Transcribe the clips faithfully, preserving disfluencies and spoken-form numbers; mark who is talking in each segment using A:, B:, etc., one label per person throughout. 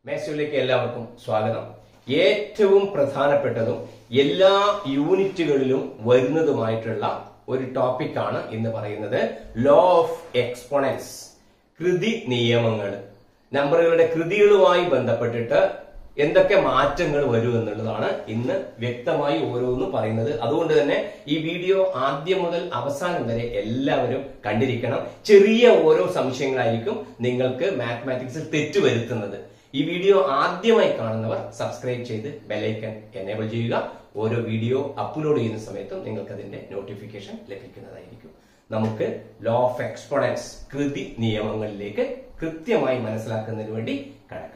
A: മേശയിലേക്ക് എല്ലാവർക്കും സ്വാഗതം. ഏറ്റവും പ്രധാനപ്പെട്ടതും എല്ലാ യൂണിറ്റുകളിലും വരുന്നതുമായിട്ടുള്ള ഒരു ടോപ്പിക്കാണ് ഇന്ന് പറയുന്നത്. ലോ ഓഫ് എക്സ്പോണൻസ്, കൃതി നിയമങ്ങൾ. നമ്പറുകളുടെ കൃതികളുമായി ബന്ധപ്പെട്ടിട്ട് എന്തൊക്കെ മാറ്റങ്ങൾ വരും എന്നുള്ളതാണ് ഇന്ന് വ്യക്തമായി ഓരോന്നും പറയുന്നത്. അതുകൊണ്ട് തന്നെ ഈ വീഡിയോ ആദ്യം മുതൽ അവസാനം വരെ എല്ലാവരും കണ്ടിരിക്കണം. ചെറിയ ഓരോ സംശയങ്ങളായിരിക്കും നിങ്ങൾക്ക് മാത്തമാറ്റിക്സിൽ തെറ്റുവരുത്തുന്നത്. ഈ വീഡിയോ ആദ്യമായി കാണുന്നവർ സബ്സ്ക്രൈബ് ചെയ്ത് ബെലൈക്കൺ എനേബിൾ ചെയ്യുക. ഓരോ വീഡിയോ അപ്ലോഡ് ചെയ്യുന്ന സമയത്തും നിങ്ങൾക്ക് അതിന്റെ നോട്ടിഫിക്കേഷൻ ലഭിക്കുന്നതായിരിക്കും. നമുക്ക് ലോ ഓഫ് എക്സ്പോണൻസ്, കൃതി നിയമങ്ങളിലേക്ക് കൃത്യമായി മനസ്സിലാക്കുന്നതിന് വേണ്ടി കടക്കാം.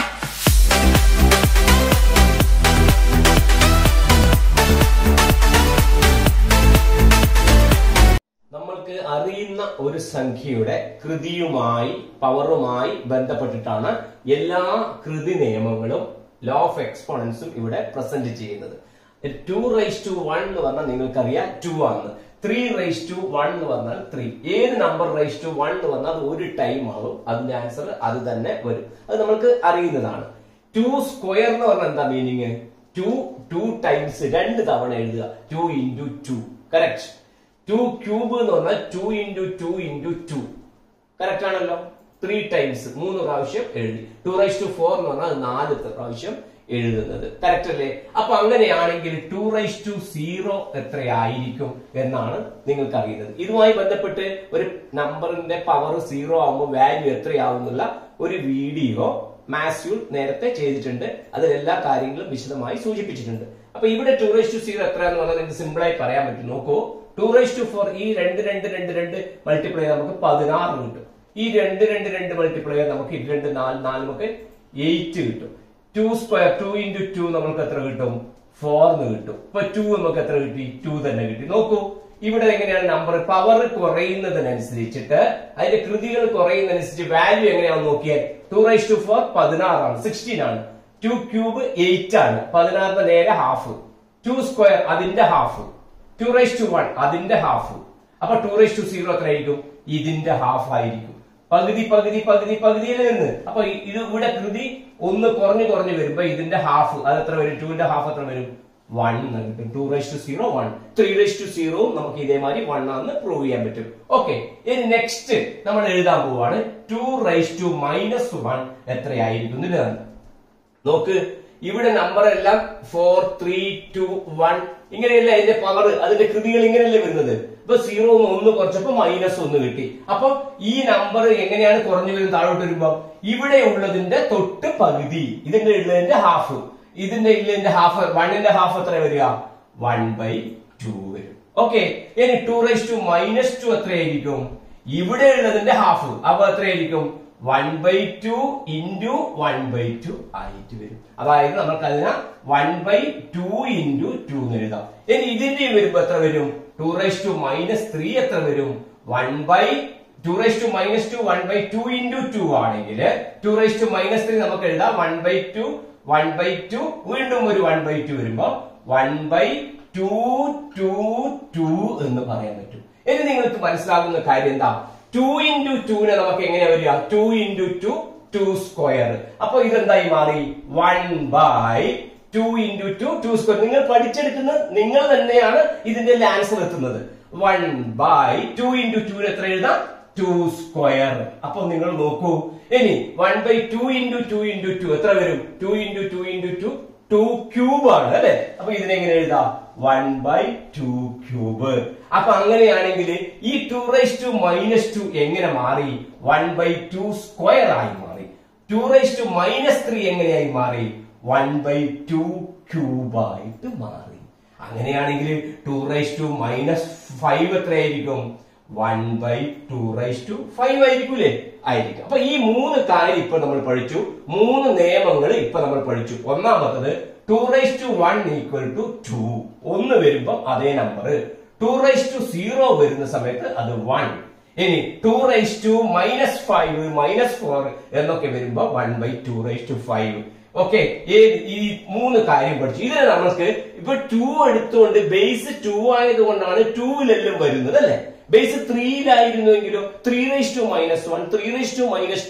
A: നമ്മൾക്ക് അറിയുന്ന ഒരു സംഖ്യയുടെ കൃതിയുമായി പവറുമായി ബന്ധപ്പെട്ടിട്ടാണ് എല്ലാ കൃതി നിയമങ്ങളും ലോ ഓഫ് എക്സ്പോണൻസും ഇവിടെ പ്രസന്റ് ചെയ്യുന്നത്. ടു റൈസ് ടു വൺ എന്ന് പറഞ്ഞാൽ നിങ്ങൾക്കറിയാം ടു ആണ്. ത്രീ റൈസ് ടു വൺ എന്ന് പറഞ്ഞാൽ ത്രീ. ഏത് നമ്പർ റൈസ് ടു വൺ എന്ന് പറഞ്ഞാൽ അത് ഒരു ടൈം ആവും. അതിന്റെ ആൻസർ അത് തന്നെ വരും. അത് നമ്മൾക്ക് അറിയുന്നതാണ്. ടു സ്ക്വയർ എന്ന് പറഞ്ഞാൽ എന്താ മീനിങ്? ടു ടു ടൈംസ് രണ്ട് തവണ എഴുതുക. Two into two, correct. Two cube എന്ന് പറഞ്ഞാൽ two into two into two, correct ആണല്ലോ. ത്രീ ടൈംസ് മൂന്ന് പ്രാവശ്യം എഴുതി. ടു റൈസ് ടു ഫോർ എന്ന് പറഞ്ഞാൽ നാല് പ്രാവശ്യം എഴുതുന്നത്, കറക്റ്റ് അല്ലേ? അപ്പൊ അങ്ങനെയാണെങ്കിൽ ടു റൈസ് ടു സീറോ എത്രയായിരിക്കും എന്നാണ് നിങ്ങൾക്ക് അറിയുന്നത്. ഇതുമായി ബന്ധപ്പെട്ട് ഒരു നമ്പറിന്റെ പവർ സീറോ ആകുമ്പോൾ വാല്യൂ എത്രയാവും എന്നുള്ള ഒരു വീഡിയോ മാസ്യൂൾ നേരത്തെ ചെയ്തിട്ടുണ്ട്. അതിൽ എല്ലാ കാര്യങ്ങളും വിശദമായി സൂചിപ്പിച്ചിട്ടുണ്ട്. അപ്പൊ ഇവിടെ ടു റൈസ് ടു സീറോ എത്ര എന്ന് പറഞ്ഞാൽ നിങ്ങൾക്ക് സിമ്പിൾ ആയി പറയാൻ പറ്റും. നോക്കൂ, ടു റൈസ് ടു ഫോർ ഈ രണ്ട് രണ്ട് രണ്ട് രണ്ട് മൾട്ടിപ്ലൈ ചെയ്താൽ നമുക്ക് പതിനാറ് കിട്ടും. ഈ രണ്ട് രണ്ട് രണ്ട് മൾട്ടിപ്ലൈ ചെയ്താൽ നമുക്ക് രണ്ട് നാല് നാല് നമുക്ക് എയ്റ്റ് കിട്ടും. Two square two into two നമുക്ക് എത്ര കിട്ടും? ഫോർന്ന് കിട്ടും. ഇപ്പൊ ടു നമുക്ക് എത്ര കിട്ടി? ടു തന്നെ കിട്ടി. നോക്കൂ, ഇവിടെ എങ്ങനെയാണ് നമ്പർ പവർ കുറയുന്നതിനനുസരിച്ചിട്ട് അതിന്റെ കൃതികൾ കുറയുന്നതനുസരിച്ച് വാല്യൂ എങ്ങനെയാണെന്ന് നോക്കിയാൽ ടു റൈസ് ടു ഫോർ പതിനാറാണ്, സിക്സ്റ്റീൻ ആണ്. ടു ക്യൂബ് എയ്റ്റ് ആണ്, പതിനാറിന്റെ നേരെ ഹാഫ്. ടു സ്ക്വയർ അതിന്റെ half. Two raise two one അതിന്റെ ഹാഫ്. അപ്പൊ ടു റൈസ് ടു സീറോ എത്ര ആയിരിക്കും? ഇതിന്റെ ഹാഫ് ആയിരിക്കും. പകുതി പകുതി പകുതി പകുതിയിൽ നിന്ന് അപ്പൊ ഇത് ഇവിടെ കൃതി ഒന്ന് കുറഞ്ഞു കുറഞ്ഞു വരുമ്പോ ഇതിന്റെ ഹാഫ് അത് എത്ര വരും? ടുവിന്റെ ഹാഫ് എത്ര വരും? വൺ എന്ന് കിട്ടും. Two raise two zero one. Three raise two zero നമുക്ക് ഇതേമാതിരി വൺ ആണെന്ന് പ്രൂവ് ചെയ്യാൻ പറ്റും. ഓക്കെ, ഇനി നെക്സ്റ്റ് നമ്മൾ എഴുതാൻ പോവാണ് two raise two minus one എത്രയായിരിക്കും എന്നതാണ്. നോക്ക്, ഇവിടെ നമ്പർ എല്ലാം ഫോർ ത്രീ ടു വൺ ഇങ്ങനെയല്ല അതിന്റെ പവർ, അതിന്റെ കൃതികൾ ഇങ്ങനെയല്ലേ വരുന്നത്. ഇപ്പൊ സീറോ ഒന്ന് കുറച്ചപ്പോ മൈനസ് ഒന്ന് കിട്ടി. അപ്പൊ ഈ നമ്പർ എങ്ങനെയാണ് കുറഞ്ഞു വരുന്നത്? താഴോട്ട് വരുമ്പോ ഇവിടെ ഉള്ളതിന്റെ തൊട്ട് പകുതി, ഇതിന്റെ ഉള്ളതിന്റെ ഹാഫ്, ഇതിന്റെ ഉള്ളതിന്റെ ഹാഫ്, വണ്ണിന്റെ ഹാഫ് എത്ര വരിക? വൺ ബൈ ടു വരും. ഓക്കെ, ഇനി two raise two minus two എത്രയായിരിക്കും? ഇവിടെ ഉള്ളതിന്റെ ഹാഫ്, അപ്പൊ എത്രയായിരിക്കും? One by two into one by two ആയിട്ട് വരും. അതായത് നമുക്ക് അതിനെ one by two into two എന്ന് എഴുതാം. ഇനി ഇതിന്റെയും വരുമ്പോ എത്ര വരും? Two raise two minus three എത്ര വരും? One by two raise two minus two one by two into two ആണെങ്കിൽ two raise two minus three നമുക്ക് എഴുതാം one by two one by two, വീണ്ടും ഒരു വൺ ബൈ ടു വരുമ്പോ one by two two two എന്ന് പറയാൻ പറ്റും. ഇനി നിങ്ങൾക്ക് മനസ്സിലാകുന്ന കാര്യം എന്താ? ടു ഇൻറ്റു ടുവിനെ നമുക്ക് എങ്ങനെയാ വരിക? Two into two two square. അപ്പൊ ഇതെന്തായി മാറി? One by two into two two square. നിങ്ങൾ പഠിച്ചെടുക്കുന്ന നിങ്ങൾ തന്നെയാണ് ഇതിന്റെ ആൻസർ എത്തുന്നത്. വൺ ബൈ ടു ഇൻറ്റു ടുവിന് എത്ര എഴുതാം? Two square. അപ്പൊ നിങ്ങൾ നോക്കൂ, ഇനി one by two into two into two എത്ര വരും? Two into two into two two cube ആണ് അല്ലെ. അപ്പൊ ഇതിനെങ്ങനെ എഴുതാം? One by two cube. അപ്പൊ അങ്ങനെയാണെങ്കിൽ ഈ two raise two minus two എങ്ങനെ മാറി? വൺ ബൈ ടു സ്ക്വയർ ആയി മാറി. Two raise two minus three എങ്ങനെയായി മാറി? വൺ ബൈ ടു ക്യൂബ് ആയിട്ട് മാറി. അങ്ങനെയാണെങ്കിൽ two raise two minus five എത്രയായിരിക്കും? One by two raise two five ആയിരിക്കൂലേ? ആയിരിക്കും. അപ്പൊ ഈ മൂന്ന് കാര്യം ഇപ്പൊ നമ്മൾ പഠിച്ചു. മൂന്ന് നിയമങ്ങൾ ഇപ്പൊ നമ്മൾ പഠിച്ചു. ഒന്നാമത്തത് two raise two one equal two two. ഒന്ന് വരുമ്പോ അതേ number. Two raise two zero വരുന്ന സമയത്ത് അത് വൺ. ഇനി two raise two minus five minus four എന്നൊക്കെ വരുമ്പോ one by two raise two five. Okay, ഈ മൂന്ന് കാര്യം പഠിച്ചു. ഇതിന് നമുക്ക് ഇപ്പൊ ടു എടുത്തുകൊണ്ട് ബേസ് ടു ആയതുകൊണ്ടാണ് ടൂവിലെല്ലാം വരുന്നത് അല്ലെ. ബേസ് ത്രീയിലായിരുന്നുവെങ്കിലോ three raise two minus one, three raise two minus two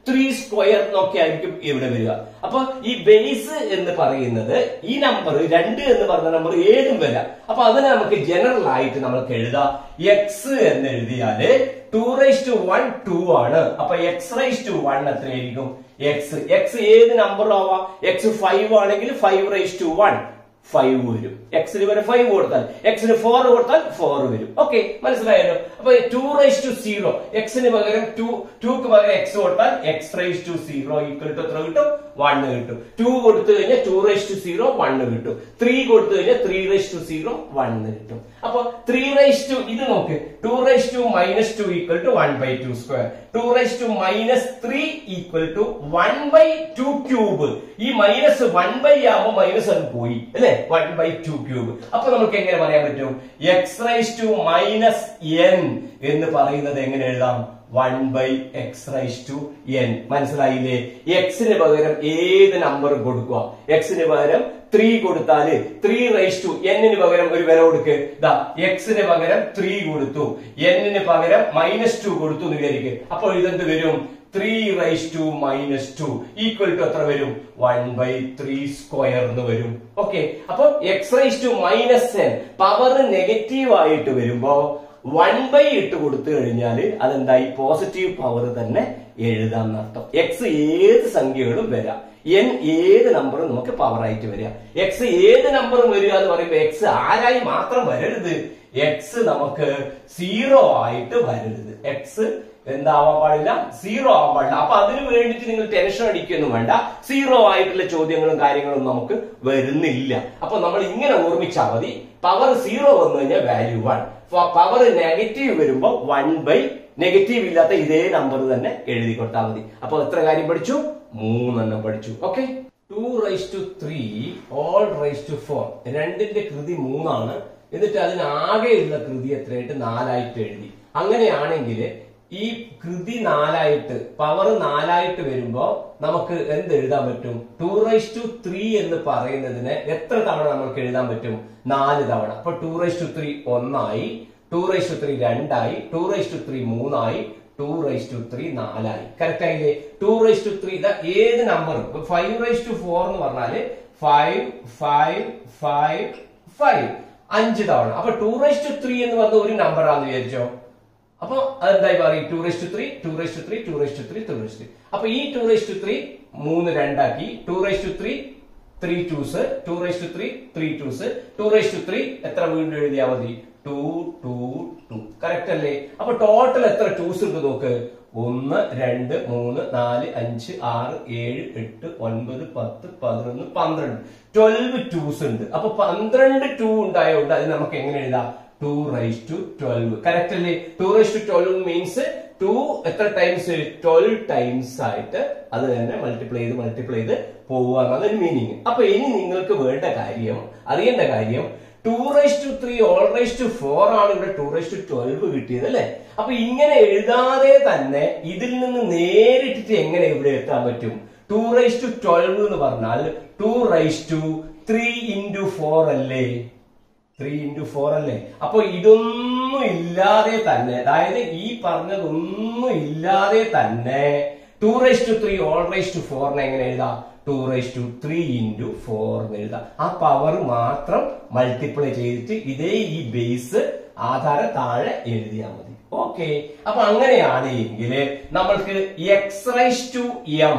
A: three square എന്നൊക്കെ ആയിരിക്കും ഇവിടെ വരിക. അപ്പൊ ഈ ബേസ് എന്ന് പറയുന്നത് ഈ നമ്പർ രണ്ട് എന്ന് പറഞ്ഞ നമ്പർ ഏതും വരാം. അപ്പൊ അതിനെ നമുക്ക് ജനറൽ ആയിട്ട് നമുക്ക് എഴുതാം. എക്സ് എന്ന് എഴുതിയാല് two raise two one two ആണ്. അപ്പൊ എക്സ് റൈസ് ടു വൺ എത്രയായിരിക്കും? എക്സ് എക്സ് ഏത് നമ്പർ ആവാം? എക്സ് ഫൈവ് ആണെങ്കിൽ five raise two one five വരും. എക്സിന് വരെ ഫൈവ് കൊടുത്താൽ, എക്സിന് ഫോർ കൊടുത്താൽ ഫോർ വരും. ഓക്കെ, മനസ്സിലായല്ലോ. അപ്പൊ ടു റൈസ് ടു സീറോ, എക്സിന് പകരം ടു ടൂക്ക് പകരം എക്സ് കൊടുത്താൽ x raise two zero equal two എത്ര കിട്ടും? വണ്ണ് കിട്ടും. ടു കൊടുത്തു കഴിഞ്ഞാൽ two raise two zero one കിട്ടും. ത്രീ കൊടുത്തു കഴിഞ്ഞാൽ three raise two zero one കിട്ടും. അപ്പൊ ത്രീ റൈസ് ടു ഇത് നോക്ക്, two raise two minus two equal two one by two square, two raise two minus three equal two one by two cube. ഈ minus one by ആവുമ്പോൾ minus അത് പോയി അല്ലെ, one by two cube. അപ്പൊ നമുക്ക് എങ്ങനെ പറയാൻ പറ്റും? X raise two minus n എന്ന് പറയുന്നത് എങ്ങനെ എഴുതാം? One by X raise to n. മനസ്സിലായില്ലേ? എക്സിന് പകരം ഏത് നമ്പർ കൊടുക്കുക? എക്സിന് പകരം ത്രീ കൊടുത്താല് ത്രീ റൈസ് ടു എന്നിന് പകരം ഒരു വില കൊടുക്ക്. ഇതാ എക്സിന് പകരം ത്രീ കൊടുത്തു, എന്നിന് പകരം മൈനസ് ടു കൊടുത്തു എന്ന് വിചാരിക്കുക. അപ്പോൾ ഇതെന്ത് വരും? Three raise two minus two equal two എത്ര വരും? വൺ ബൈ ത്രീ സ്ക്വയർ എന്ന് വരും. ഓക്കെ, അപ്പൊ x raise two minus n power negative ആയിട്ട് വരുമ്പോ വൺ ബൈ ഇട്ട് കൊടുത്തു കഴിഞ്ഞാൽ അതെന്തായി? പോസിറ്റീവ് പവർ തന്നെ എഴുതാൻ അർത്ഥം. എക്സ് ഏത് സംഖ്യകളും വരാം, എൻ ഏത് നമ്പറും നമുക്ക് പവർ ആയിട്ട് വരിക. എക്സ് ഏത് നമ്പറും വരിക എന്ന് പറയുമ്പോൾ എക്സ് ആരായി മാത്രം വരരുത്, എക്സ് നമുക്ക് സീറോ ആയിട്ട് വരരുത്. എക്സ് എന്താവാൻ പാടില്ല? സീറോ ആവാൻ പാടില്ല. അപ്പൊ അതിന് വേണ്ടിയിട്ട് നിങ്ങൾ ടെൻഷൻ അടിക്കൊന്നും വേണ്ട. സീറോ ആയിട്ടുള്ള ചോദ്യങ്ങളും കാര്യങ്ങളും നമുക്ക് വരുന്നില്ല. അപ്പൊ നമ്മൾ ഇങ്ങനെ ഓർമ്മിച്ചാൽ മതി. പവർ സീറോ വന്നു കഴിഞ്ഞാൽ വാല്യൂ വൺ, പവർ നെഗറ്റീവ് വരുമ്പോ വൺ ബൈ നെഗറ്റീവ് ഇല്ലാത്ത ഇതേ നമ്പർ തന്നെ എഴുതി കൊടുത്താൽ മതി. അപ്പൊ എത്ര കാര്യം പഠിച്ചു? മൂന്നെണ്ണം പഠിച്ചു. Okay, two raise two three whole raise two four. രണ്ടിന്റെ കൃതി മൂന്നാണ്. എന്നിട്ട് അതിനാകെയുള്ള കൃതി എത്രയായിട്ട്? നാലായിട്ട് എഴുതി. അങ്ങനെയാണെങ്കിൽ ഈ കൃതി നാലായിട്ട്, പവർ നാലായിട്ട് വരുമ്പോ നമുക്ക് എന്ത് എഴുതാൻ പറ്റും? ടു റൈസ് ടു ത്രീ എന്ന് പറയുന്നതിനെ എത്ര തവണ നമുക്ക് എഴുതാൻ പറ്റും? നാല് തവണ. അപ്പൊ ടു റൈസ് ടു ത്രീ ഒന്നായി, ടു റൈസ് ടു ത്രീ രണ്ടായി, ടു റൈസ് ടു ത്രീ മൂന്നായി, ടു റൈസ് ടു ത്രീ നാലായി. കറക്റ്റ് ആയില്ലേ? ടു റൈസ് ടു ത്രീ ഏത് number? Five raise two four എന്ന് പറഞ്ഞാല് ഫൈവ് ഫൈവ് ഫൈവ് ഫൈവ് അഞ്ച് തവണ. അപ്പൊ ടു റൈസ് ടു ത്രീ എന്ന് പറഞ്ഞ ഒരു നമ്പർ ആണെന്ന് വിചാരിച്ചോ. അപ്പൊ അതെന്തായി പറയും? Two raise two three two raise two three two raise two three two raise two. അപ്പൊ ഈ ടു റൈസ് ടു ത്രീ മൂന്ന് രണ്ടാക്കി, two raise two three three twos, two raise two three three twos, two raise two three എത്ര വീണ്ടും എഴുതിയാൽ മതി? To two to. Correct അല്ലേ? അപ്പൊ ടോട്ടൽ എത്ര ടൂസ് ഉണ്ട് നോക്ക്. ഒന്ന് രണ്ട് മൂന്ന് നാല് അഞ്ച് ആറ് ഏഴ് എട്ട് ഒൻപത് പത്ത് പതിനൊന്ന് പന്ത്രണ്ട്, ട്വൽവ് ടൂസ് ഉണ്ട്. അപ്പൊ പന്ത്രണ്ട് ടൂ ഉണ്ടായോണ്ട് അത് നമുക്ക് എങ്ങനെ എഴുതാം? Two raise two twelve. Correct അല്ലേ? Two raise two twelve means two എത്ര ടൈംസ്? ട്വൽവ് ടൈംസ് ആയിട്ട് അത് തന്നെ മൾട്ടിപ്ലൈ ചെയ്ത് മൾട്ടിപ്ലൈ ചെയ്ത് പോവുക എന്നതൊരു മീനിങ്. അപ്പൊ ഇനി നിങ്ങൾക്ക് വേണ്ട കാര്യം, അറിയേണ്ട കാര്യം, two raise two three whole raise two four ആണ് ഇവിടെ ടു റൈസ് ടു ട്വൽവ് കിട്ടിയത് അല്ലെ? അപ്പൊ ഇങ്ങനെ എഴുതാതെ തന്നെ ഇതിൽ നിന്ന് നേരിട്ടിട്ട് എങ്ങനെ ഇവിടെ എത്താൻ പറ്റും? ടു റൈസ് ടു ട്വൽവ് എന്ന് പറഞ്ഞാൽ two raise two three into four അല്ലേ? ത്രീ ഇൻറ്റു ഫോർ അല്ലേ? അപ്പൊ ഇതൊന്നും ഇല്ലാതെ തന്നെ, അതായത് ഈ പറഞ്ഞതൊന്നും ഇല്ലാതെ തന്നെ two raise two three whole raise two ഫോറിനെ എങ്ങനെ എഴുതാം? Two raise two three into four എന്ന് എഴുതാം. ആ പവർ മാത്രം മൾട്ടിപ്ലൈ ചെയ്തിട്ട് ഇതേ ഈ ബേസ് ആധാരം താഴെ എഴുതിയാൽ മതി. ഓക്കെ, അപ്പൊ അങ്ങനെയാണ് എങ്കിൽ നമ്മൾക്ക് x raise to m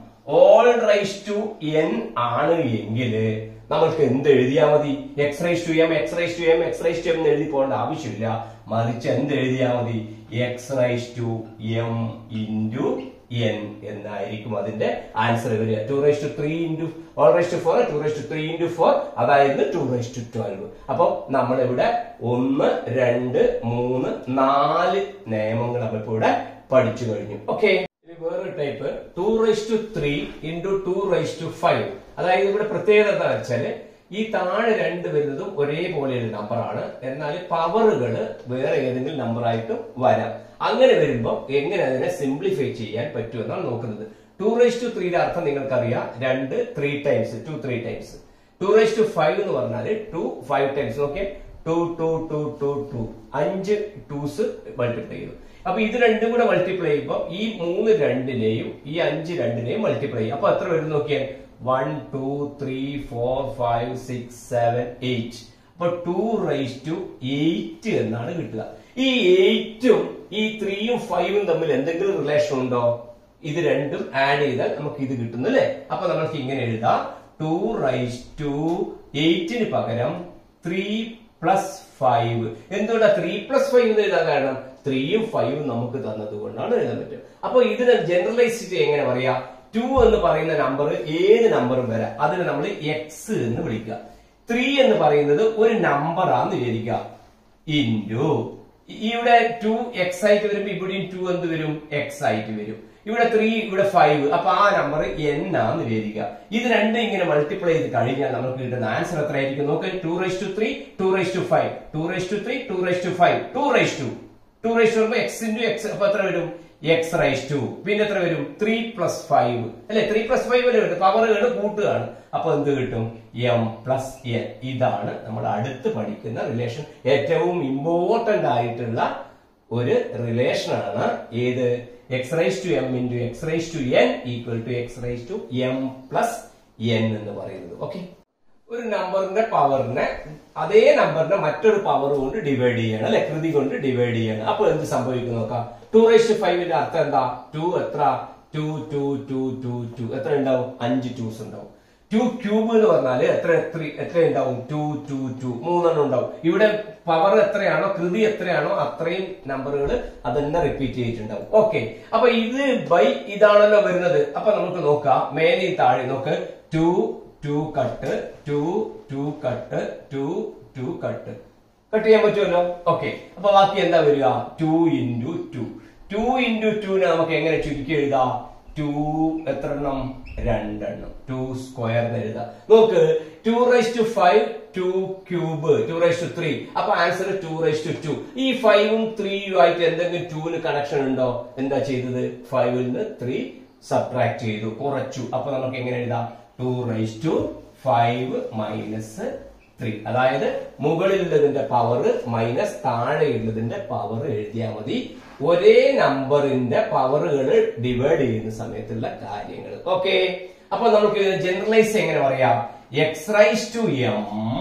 A: whole raise to n ആണ് എങ്കിൽ നമ്മൾക്ക് എന്ത് എഴുതിയാൽ മതി? X raise to m x raise to m x raise to m എന്ന് എഴുതി പോകേണ്ട ആവശ്യമില്ല. മറിച്ച് എന്ത് എഴുതിയാൽ മതി? X raise to M into n എന്നായിരിക്കും അതിന്റെ ആൻസർ വരിക. Two raise two three into whole raise two four, two raise two three into four, അതായത് ടു റൈസ് ടു ട്വൽവ്. അപ്പൊ നമ്മളിവിടെ ഒന്ന് രണ്ട് മൂന്ന് നാല് നിയമങ്ങൾ നമ്മളിപ്പോ ഇവിടെ പഠിച്ചു കഴിഞ്ഞു. ഓക്കെ, വേറൊരു type two raise two three into two raise two five. അതായത് ഇവിടെ പ്രത്യേകത എന്താ വെച്ചാല് ഈ താഴെ രണ്ട് വരുന്നതും ഒരേപോലെയുള്ള നമ്പറാണ്, എന്നാൽ പവറുകൾ വേറെ ഏതെങ്കിലും നമ്പർ ആയിട്ട് വരാം. അങ്ങനെ വരുമ്പോൾ എങ്ങനെ അതിനെ സിംപ്ലിഫൈ ചെയ്യാൻ പറ്റുമെന്നാണ് നോക്കുന്നത്. ടു റൈസ് ടു ത്രീയുടെ അർത്ഥം നിങ്ങൾക്കറിയാം, രണ്ട് three times, two three times. Two raise two five എന്ന് പറഞ്ഞാൽ two five times. Okay, two two two two two അഞ്ച് ടൂസ് മൾട്ടിപ്ലൈ ചെയ്തു. അപ്പൊ ഇത് രണ്ടും കൂടെ മൾട്ടിപ്ലൈ ചെയ്യുമ്പോൾ ഈ മൂന്ന് രണ്ടിനെയും ഈ അഞ്ച് രണ്ടിനെയും മൾട്ടിപ്ലൈ ചെയ്യും. അപ്പൊ എത്ര വരും നോക്കിയാൽ one two three four five six seven eight. അപ്പൊ ടു റൈസ് ടു എയ്റ്റ് എന്നാണ് കിട്ടുക. ഈ എയ്റ്റും ഈ ത്രീയും ഫൈവും തമ്മിൽ എന്തെങ്കിലും റിലേഷൻ ഉണ്ടോ? ഇത് രണ്ടും ആഡ് ചെയ്താൽ നമുക്ക് ഇത് കിട്ടുന്നു അല്ലെ? അപ്പൊ നമുക്ക് ഇങ്ങനെ എഴുതാം, ടു റൈസ് ടു എയ്റ്റിന് പകരം ത്രീ പ്ലസ് ഫൈവ്. എന്തുകൊണ്ടാ ത്രീ പ്ലസ് ഫൈവ് എന്ന് എഴുതാൻ കാരണം? ത്രീയും ഫൈവും നമുക്ക് തന്നത് കൊണ്ടാണ് എഴുതാൻ പറ്റും. അപ്പൊ ഇതിനെ ജനറലൈസ് ചെയ്ത് എങ്ങനെ പറയാ? ടു എന്ന് പറയുന്ന നമ്പർ ഏത് നമ്പറും വരാം, അതിനെ നമ്മൾ എക്സ് എന്ന് വിളിക്കുക. ത്രീ എന്ന് പറയുന്നത് ഒരു നമ്പർ ആണെന്ന് വിചാരിക്കുക, ഇൻറ്റു ഇവിടെ ടു എക്സ് ആയിട്ട് വരുമ്പോ ഇവിടെയും ടു എന്ത് വരും? എക്സ് ആയിട്ട് വരും. ഇവിടെ ത്രീ, ഇവിടെ ഫൈവ്, അപ്പൊ ആ നമ്പർ എൻ ആന്ന് വിചാരിക്കുക. ഇത് രണ്ടും ഇങ്ങനെ മൾട്ടിപ്ലൈ ചെയ്ത് കഴിഞ്ഞാൽ നമുക്ക് കിട്ടുന്ന ആൻസർ എത്ര ആയിരിക്കും നോക്ക്? Two raise two three, two raise two five, two raise two three, two raise two five, two raise two two raise two വരുമ്പോ എക്സ് ഇൻറ്റു എക്സ്, അപ്പൊ എത്ര വരും? X raise two. പിന്നെ എത്ര വരും? ത്രീ പ്ലസ് ഫൈവ് അല്ലെ? Three plus five അല്ലേ കിട്ടും? പവറുകൾ കൂട്ടുകയാണ്. അപ്പൊ എന്ത് കിട്ടും? M plus n. ഇതാണ് നമ്മൾ അടുത്ത് പഠിക്കുന്ന റിലേഷൻ. ഏറ്റവും ഇമ്പോർട്ടന്റ് ആയിട്ടുള്ള ഒരു റിലേഷൻ ആണ് ഏത്? X raise to M into X raise to n equal two x raise to m plus n എന്ന് പറയുന്നത്. ഓക്കെ, ഒരു നമ്പറിന്റെ പവറിനെ അതേ നമ്പറിന്റെ മറ്റൊരു പവർ കൊണ്ട് ഡിവൈഡ് ചെയ്യണം അല്ലെ? കൃതി കൊണ്ട് ഡിവൈഡ് ചെയ്യണം. അപ്പൊ എന്ത് സംഭവിക്കും നോക്കാം. ടു റൈസ് ടു ഫൈവിന്റെ അർത്ഥം എന്താ? ടു എത്ര? Two two two two two എത്ര ഉണ്ടാവും? അഞ്ച് ടൂസ് ഉണ്ടാവും. ടു ക്യൂബ് എന്ന് പറഞ്ഞാല് എത്ര എത്ര ഉണ്ടാവും? ടു ടു ടു മൂന്നെണ്ണം ഉണ്ടാവും. ഇവിടെ പവർ എത്രയാണോ, കൃതി എത്രയാണോ അത്രയും നമ്പറുകൾ അതന്നെ റിപ്പീറ്റ് ചെയ്തിട്ടുണ്ടാവും. ഓക്കെ, അപ്പൊ ഇത് ബൈ ഇതാണല്ലോ വരുന്നത്. അപ്പൊ നമുക്ക് നോക്കാം, മേലെ താഴെ നോക്ക്. Two two cut, two two cut, two two cut cut ചെയ്യാൻ പറ്റുമല്ലോ. ഓക്കെ, അപ്പൊ ബാക്കി എന്താ വരിക? Two into two. Two into ടുവിനെ നമുക്ക് എങ്ങനെ ചുരുക്കി എഴുതാം? ടു എത്ര എണ്ണം? രണ്ടെണ്ണം. ടു സ്ക്വയർ എന്ന് എഴുതാം. നോക്ക്, two raise two five, two cube, two raise two three. അപ്പൊ answer two raise two two. ഈ ഫൈവും ത്രീയും ആയിട്ട് എന്തെങ്കിലും ടൂവിന് കണക്ഷൻ ഉണ്ടോ? എന്താ ചെയ്തത്? ഫൈവിൽ നിന്ന് ത്രീ സബ്ട്രാക്ട് ചെയ്തു, കുറച്ചു. അപ്പൊ നമുക്ക് എങ്ങനെ എഴുതാം? Two raise two five minus three. അതായത് മുകളിലുള്ളതിന്റെ പവർ മൈനസ് താഴെയുള്ളതിന്റെ പവർ എഴുതിയാൽ മതി. ഒരേ നമ്പറിന്റെ പവറുകൾ ഡിവൈഡ് ചെയ്യുന്ന സമയത്തുള്ള കാര്യങ്ങൾ. ഓക്കെ, അപ്പൊ നമുക്ക് ജനറലൈസ് എങ്ങനെ പറയാം? എക്സ് റൈസ് ടു എം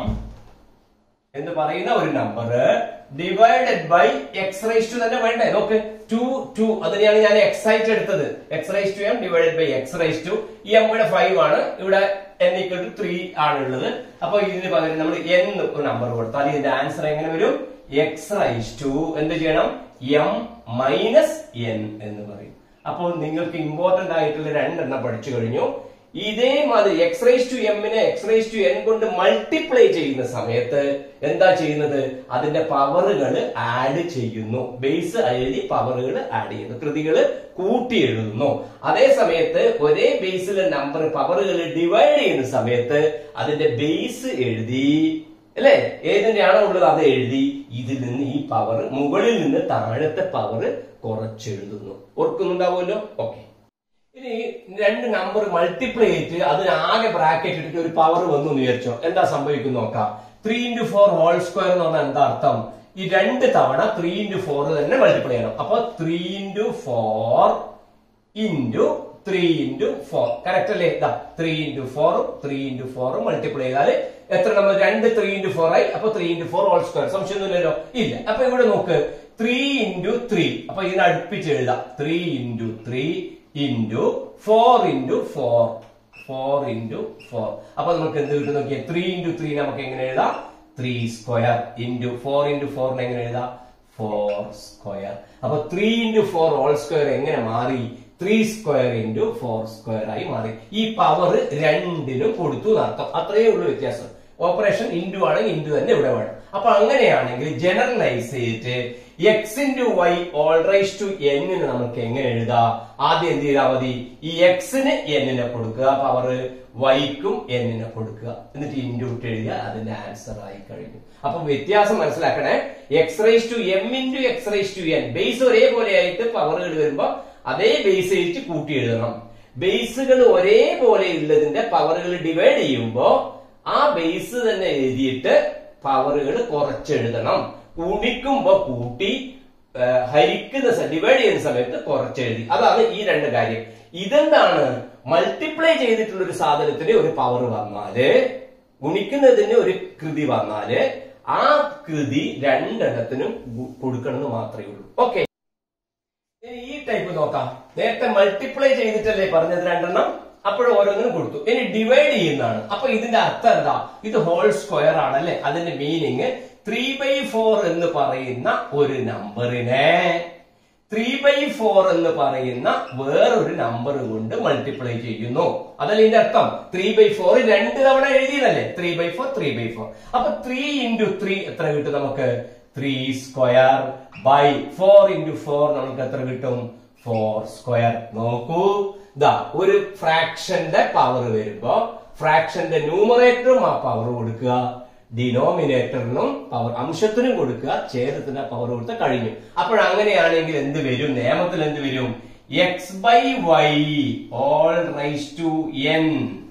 A: എന്ന് പറയുന്ന ഒരു number divided by X raise to തന്നെ വേണ്ടേ? നോക്ക്, ടു ടു അതിനെയാണ് ഞാൻ എക്സ് ആയിട്ട് എടുത്തത്. X raise to M divided by X raise to M. ഇവിടെ ഫൈവ് ആണ്, ഇവിടെ എൻ ഈക്വൽ ടു ത്രീ ആണുള്ളത്. അപ്പൊ ഇതിന് പകരം നമ്മൾ എൻ ഒരു നമ്പർ കൊടുത്താൽ ഇതിന്റെ ആൻസർ എങ്ങനെ വരും? എക്സ് റൈസ് ടു എന്ത് ചെയ്യണം? എം മൈനസ് എൻ എന്ന് പറയും. അപ്പോൾ നിങ്ങൾക്ക് ഇമ്പോർട്ടന്റ് ആയിട്ടുള്ള രണ്ടെണ്ണം പഠിച്ചു കഴിഞ്ഞു. ഇതേമാതിരി എക്സ് റൈസ് ടു എമ്മിനെ എക്സ് റൈസ് ടു എൻ കൊണ്ട് മൾട്ടിപ്ലൈ ചെയ്യുന്ന സമയത്ത് എന്താ ചെയ്യുന്നത്? അതിന്റെ പവറുകൾ ആഡ് ചെയ്യുന്നു. ബേസ് എഴുതി പവറുകൾ ആഡ് ചെയ്യുന്നു, കൃതികൾ കൂട്ടി എഴുതുന്നു. അതേ സമയത്ത് ഒരേ ബേസിലെ നമ്പർ പവറുകൾ ഡിവൈഡ് ചെയ്യുന്ന സമയത്ത് അതിന്റെ ബേസ് എഴുതി അല്ലെ? ഏതിന്റെയാണോ ഉള്ളത് അത് എഴുതി ഇതിൽ നിന്ന് ഈ പവർ മുകളിൽ നിന്ന് താഴത്തെ പവർ കുറച്ചെഴുതുന്നു. ഓർക്കുന്നുണ്ടാവുമല്ലോ? ഓക്കെ, ഇനി രണ്ട് നമ്പർ മൾട്ടിപ്ലൈ ചെയ്തിട്ട് അതിനാകെ ബ്രാക്കറ്റ് ഇട്ടിട്ട് ഒരു പവർ വന്നു എന്ന് വിചാരിച്ചോ. എന്താ സംഭവിക്കും നോക്കാം. Three into four whole square എന്ന് പറഞ്ഞാൽ എന്താ അർത്ഥം? ഈ രണ്ട് തവണ ത്രീ ഇന്റു ഫോർ തന്നെ മൾട്ടിപ്ലൈ ചെയ്യണം. അപ്പൊ three into four into three into four correct അല്ലേ? ഇതാ ത്രീ ഇന്റു ഫോറും ത്രീ ഇന്റു ഫോറും മൾട്ടിപ്ലൈ ചെയ്താല് എത്ര നമ്മൾ? രണ്ട് ത്രീ ഇന്റു ഫോർ ആയി. അപ്പൊ three into four whole square. സംശയമൊന്നുമില്ലല്ലോ? ഇല്ല. അപ്പൊ ഇവിടെ നോക്ക്, ത്രീ ഇന്റു ത്രീ. അപ്പൊ ഇതിനെ അടുപ്പിച്ച് എഴുതാം. Three into three into four into four, four into four. അപ്പൊ നമുക്ക് എന്ത് കിട്ടും നോക്കിയാൽ? ത്രീ ഇന്റു ത്രീ നമുക്ക് എങ്ങനെ എഴുതാം? Three square into four into ഫോറിന് എങ്ങനെ എഴുതാം? Four square. അപ്പൊ three into four whole square എങ്ങനെ മാറി? Three square into four square ആയി മാറി. ഈ പവർ രണ്ടിനും കൊടുത്തു എന്നർത്ഥം. അത്രയേ ഉള്ളൂ വ്യത്യാസം. ഓപ്പറേഷൻ ഇൻഡു ആണെങ്കിൽ ഇൻഡു തന്നെ ഇവിടെ വേണം. അപ്പൊ അങ്ങനെയാണെങ്കിൽ ജനറലൈസ് ചെയ്തിട്ട് X into Y whole raise to എന്നിന് നമുക്ക് എങ്ങനെ എഴുതാം? ആദ്യം എന്ത് ചെയ്താൽ മതി? ഈ എക്സിന് എന്നിനെ കൊടുക്കുക, പവർ വൈക്കും എന്നിനെ കൊടുക്കുക, എന്നിട്ട് ഇൻഡു ഇട്ട് എഴുതുക. അതിന്റെ ആൻസർ ആയി കഴിഞ്ഞു. അപ്പൊ വ്യത്യാസം മനസ്സിലാക്കണേ. X raise to M into X raise to N base ഒരേപോലെ ആയിട്ട് പവറുകൾ വരുമ്പോ അതേ ബേസ് വെച്ച് കൂട്ടി എഴുതണം. ബേസുകൾ ഒരേപോലെ ഉള്ളതിന്റെ പവറുകൾ ഡിവൈഡ് ചെയ്യുമ്പോ ആ ബേസ് തന്നെ എഴുതിയിട്ട് പവറുകൾ കുറച്ചെഴുതണം. ഗുണിക്കുമ്പോ കൂട്ടി ഹരിക്കുന്ന ഡിവൈഡ് ചെയ്യുന്ന സമയത്ത് കുറച്ചെഴുതി. അതാണ് ഈ രണ്ട് കാര്യം. ഇതെന്താണ്? മൾട്ടിപ്ലൈ ചെയ്തിട്ടുള്ള ഒരു സാധനത്തിന് ഒരു പവർ വന്നാല്, ഗുണിക്കുന്നതിന് ഒരു കൃതി വന്നാല് ആ കൃതി രണ്ടെണ്ണത്തിനും കൊടുക്കണം എന്ന് മാത്രമേ ഉള്ളൂ. ഓക്കെ, ഈ ടൈപ്പ് നോക്കാം. നേരത്തെ മൾട്ടിപ്ലൈ ചെയ്തിട്ടല്ലേ പറഞ്ഞത് രണ്ടെണ്ണം, അപ്പോഴും ഓരോന്നിനും കൊടുത്തു. ഇനി ഡിവൈഡ് ചെയ്യുന്നതാണ്. അപ്പൊ ഇതിന്റെ അർത്ഥം എന്താ? ഇത് ഹോൾ സ്ക്വയർ ആണല്ലേ. അതിന്റെ മീനിങ് ത്രീ ബൈ ഫോർ എന്ന് പറയുന്ന ഒരു നമ്പറിനെ ത്രീ ബൈ ഫോർ എന്ന് പറയുന്ന വേറൊരു നമ്പർ കൊണ്ട് മൾട്ടിപ്ലൈ ചെയ്യുന്നു. അതല്ല ഇതിന്റെ അർത്ഥം. ത്രീ ബൈ ഫോർ രണ്ട് തവണ എഴുതിയതല്ലേ, three by four three by four. അപ്പൊ ത്രീ ഇൻറ്റു ത്രീ എത്ര കിട്ടും നമുക്ക്? Three square by four into four നമുക്ക് എത്ര കിട്ടും? Four square. നോക്കൂ, ഇതാ ഒരു ഫ്രാക്ഷന്റെ പവർ വരുമ്പോ ഫ്രാക്ഷന്റെ ന്യൂമറേറ്ററും ആ പവർ കൊടുക്കുക, ഡിനോമിനേറ്ററിനും പവർ അംശത്തിനും കൊടുക്കുക, ഛേദത്തിന് പവർ കൊടുത്ത കഴിഞ്ഞു. അപ്പോഴങ്ങനെയാണെങ്കിൽ എന്ത് വരും? നിയമത്തിൽ എന്ത് വരും? X by Y whole raise to N.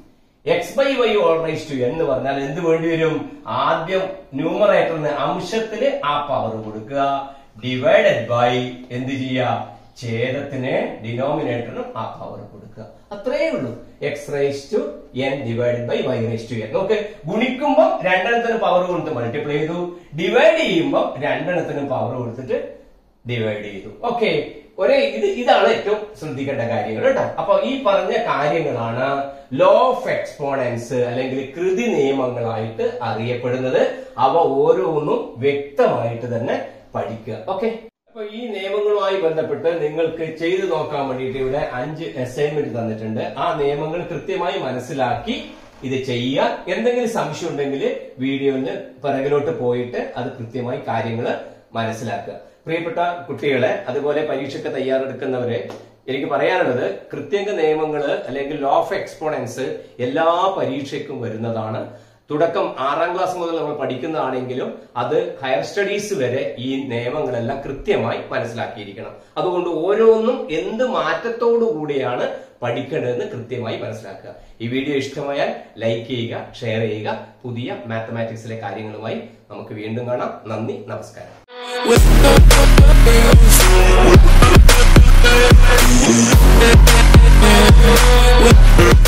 A: X by Y whole raise to എന്ന് പറഞ്ഞാൽ എന്ത് വേണ്ടി വരും? ആദ്യം ന്യൂമറേറ്ററിന് അംശത്തിന് ആ പവർ കൊടുക്കുക, ഡിവൈഡഡ് ബൈ എന്ത് ചെയ്യുക? ഛേദത്തിന് ഡിനോമിനേറ്ററിനും ആ പവർ കൊടുക്കുക. അത്രേ ഉള്ളൂ. X raise to N divided by Y raise to N. നോക്ക്, ഗുണിക്കുമ്പോൾ രണ്ടെണ്ണത്തിന് പവർ കൊടുത്ത് മൾട്ടിപ്ലൈ ചെയ്തു, ഡിവൈഡ് ചെയ്യുമ്പോൾ രണ്ടെണ്ണത്തിനും പവർ കൊടുത്തിട്ട് ഡിവൈഡ് ചെയ്തു. ഓക്കെ, ഒരേ ഇത് ഇതാണ് ഏറ്റവും ശ്രദ്ധിക്കേണ്ട കാര്യങ്ങൾ കേട്ടോ. അപ്പൊ ഈ പറഞ്ഞ കാര്യങ്ങളാണ് ലോ ഓഫ് എക്സ്പോണൻസ് അല്ലെങ്കിൽ കൃതി നിയമങ്ങളായിട്ട് അറിയപ്പെടുന്നത്. അവ ഓരോന്നും വ്യക്തമായിട്ട് തന്നെ പഠിക്കുക. ഓക്കെ, അപ്പൊ ഈ നിയമങ്ങളുമായി ബന്ധപ്പെട്ട് നിങ്ങൾക്ക് ചെയ്തു നോക്കാൻ വേണ്ടിയിട്ട് ഇവിടെ അഞ്ച് അസൈൻമെന്റ് തന്നിട്ടുണ്ട്. ആ നിയമങ്ങൾ കൃത്യമായി മനസ്സിലാക്കി ഇത് ചെയ്യുക. എന്തെങ്കിലും സംശയം ഉണ്ടെങ്കിൽ വീഡിയോന് പിറകിലോട്ട് പോയിട്ട് അത് കൃത്യമായി കാര്യങ്ങൾ മനസ്സിലാക്കുക. പ്രിയപ്പെട്ട കുട്ടികളെ, അതുപോലെ പരീക്ഷയ്ക്ക് തയ്യാറെടുക്കുന്നവരെ, എനിക്ക് പറയാനുള്ളത് കൃത്യങ്ക നിയമങ്ങള് അല്ലെങ്കിൽ ലോ ഓഫ് എക്സ്പോണൻസ് എല്ലാ പരീക്ഷയ്ക്കും വരുന്നതാണ്. തുടക്കം ആറാം ക്ലാസ് മുതൽ നമ്മൾ പഠിക്കുന്നതാണെങ്കിലും അത് ഹയർ സ്റ്റഡീസ് വരെ ഈ നിയമങ്ങളെല്ലാം കൃത്യമായി മനസ്സിലാക്കിയിരിക്കണം. അതുകൊണ്ട് ഓരോന്നും എന്ത് മാറ്റത്തോടു കൂടിയാണ് പഠിക്കേണ്ടതെന്ന് കൃത്യമായി മനസ്സിലാക്കുക. ഈ വീഡിയോ ഇഷ്ടമായാൽ ലൈക്ക് ചെയ്യുക, ഷെയർ ചെയ്യുക. പുതിയ മാത്തമാറ്റിക്സിലെ കാര്യങ്ങളുമായി നമുക്ക് വീണ്ടും കാണാം. നന്ദി, നമസ്കാരം.